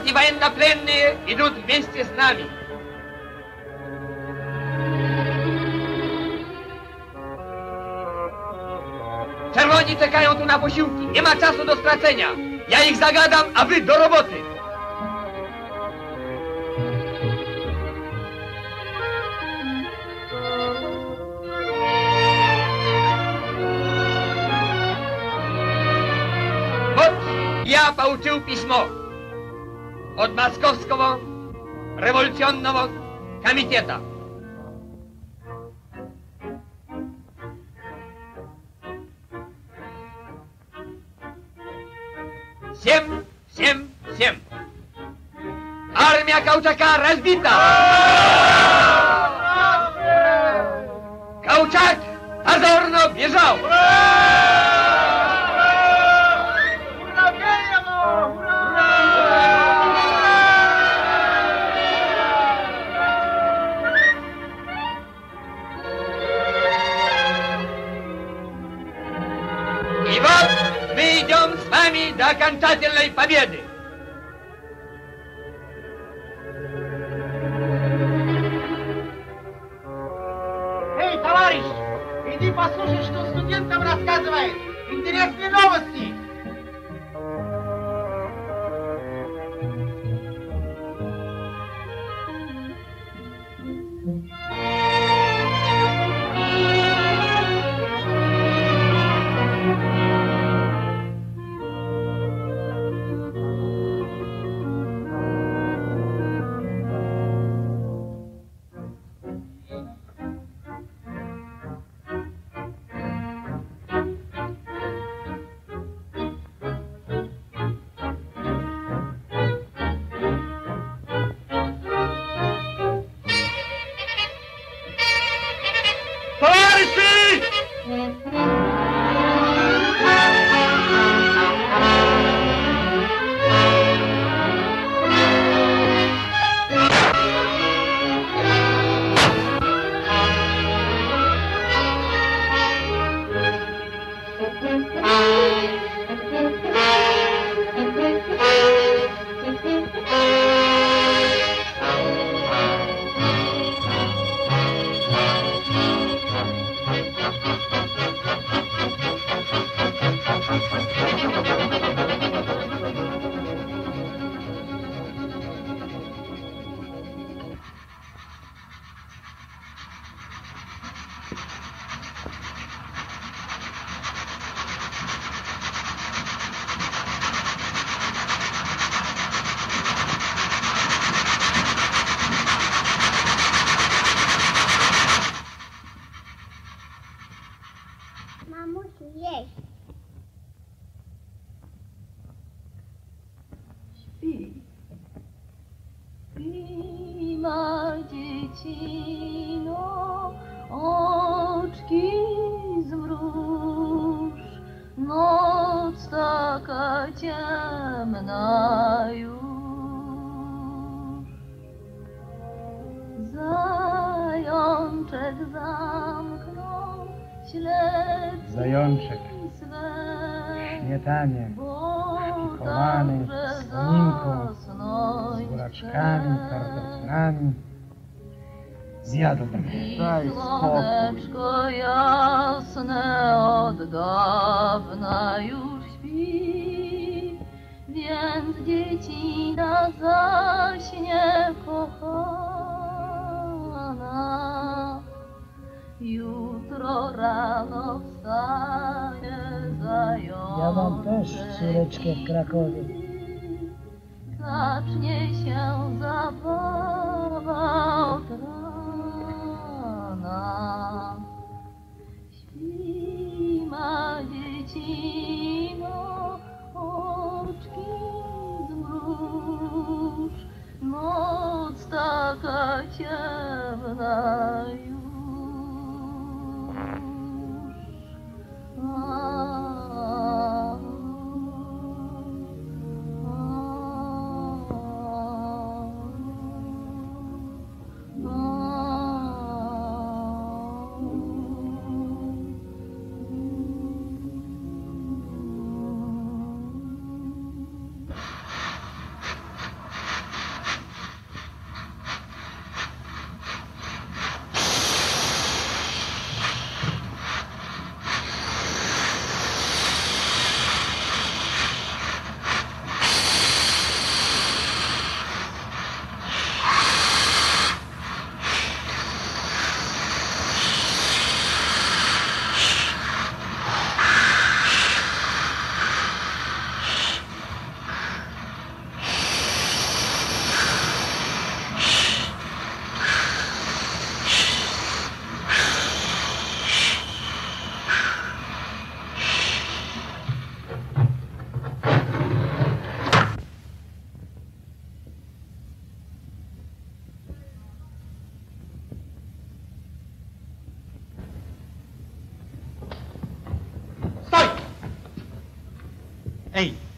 и военнопленные идут вместе с нами. Czerwoni czekają tu na posiłki. Nie ma czasu do stracenia. Ja ich zagadam, a wy do roboty. Вот я получил письмо от Московского революционного комитета. Всем. Армия Колчака разбита! Колчак позорно бежал! И вот мы идем с вами до окончательной победы. Эй, товарищ, иди послушай, что студентам рассказывает. Интересные новости. Mamusiu, jeść. Śpi. Śpi, ma dziecino, oczki zmruż. Noc taka ciemna już. Zajączek zamknął śledztwo Zajączek w śmietanie, szpikowany słoninką, z buraczkami, kardeczynami. Zjadłbym. Daj spokój. Słoneczko jasne od dawna już śpi, więc dziecina zaśnie kochana. Jutro rano wstanie zajączek. Ja mam też córeczkę w Krakowie. Zacznie się zabawa od rana. Śpi, ma dziecino, oczki zmruż. Noc taka ciemna już.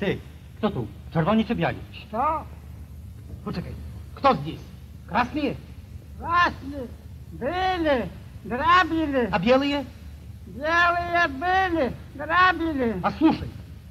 Ty, kto tu? Czerwoni czy biali? Что? Poczekaj, kto здесь? Красные? Красные были, грабили. A białe? Белые были, грабили. A słuchaj,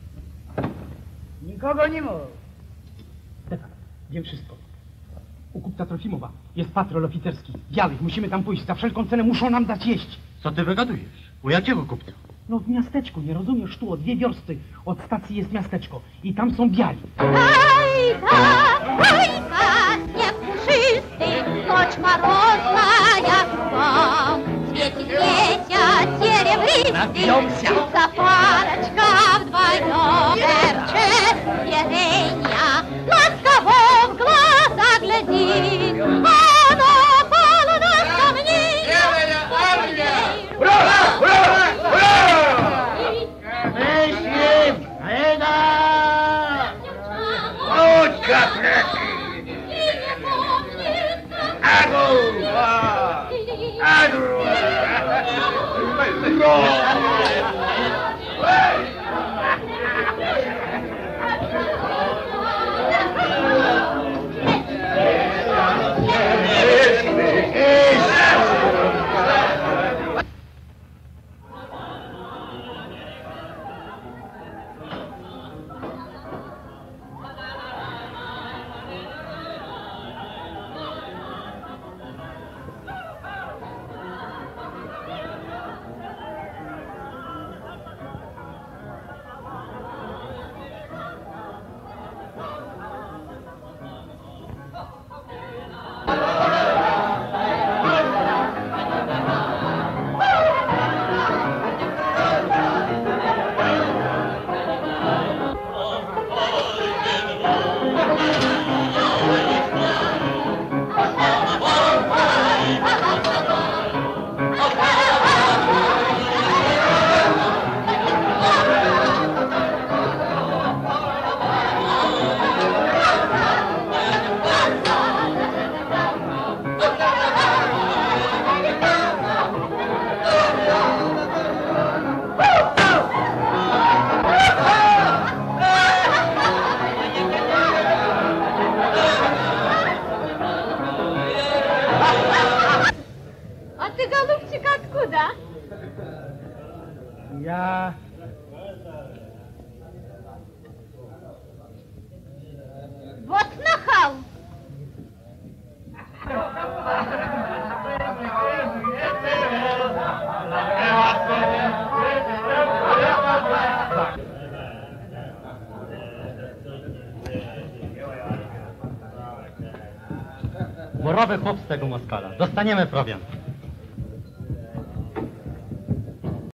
Nikogo nie ma. Stefan, wiem wszystko. U kupca Trofimowa jest patrol oficerski. Białych, musimy tam pójść. Za wszelką cenę muszą nam dać jeść. Co ty wygadujesz? U jakiego kupca? No w miasteczku, nie rozumiesz? Tu o 2 wiosty od stacji jest miasteczko. I tam są biali. Айка, снег пушистый, ночь морозная, вам светит серебристый, Напьемся. за парочка вдвоем, верченья, ласково в глаза глядит, оно полно сомнений. Myślim! Eda! Chodźka, А ты, голубчик, откуда? Ja... Вот нахал! Morowy chłop z tego Moskala. Dostaniemy prowiant.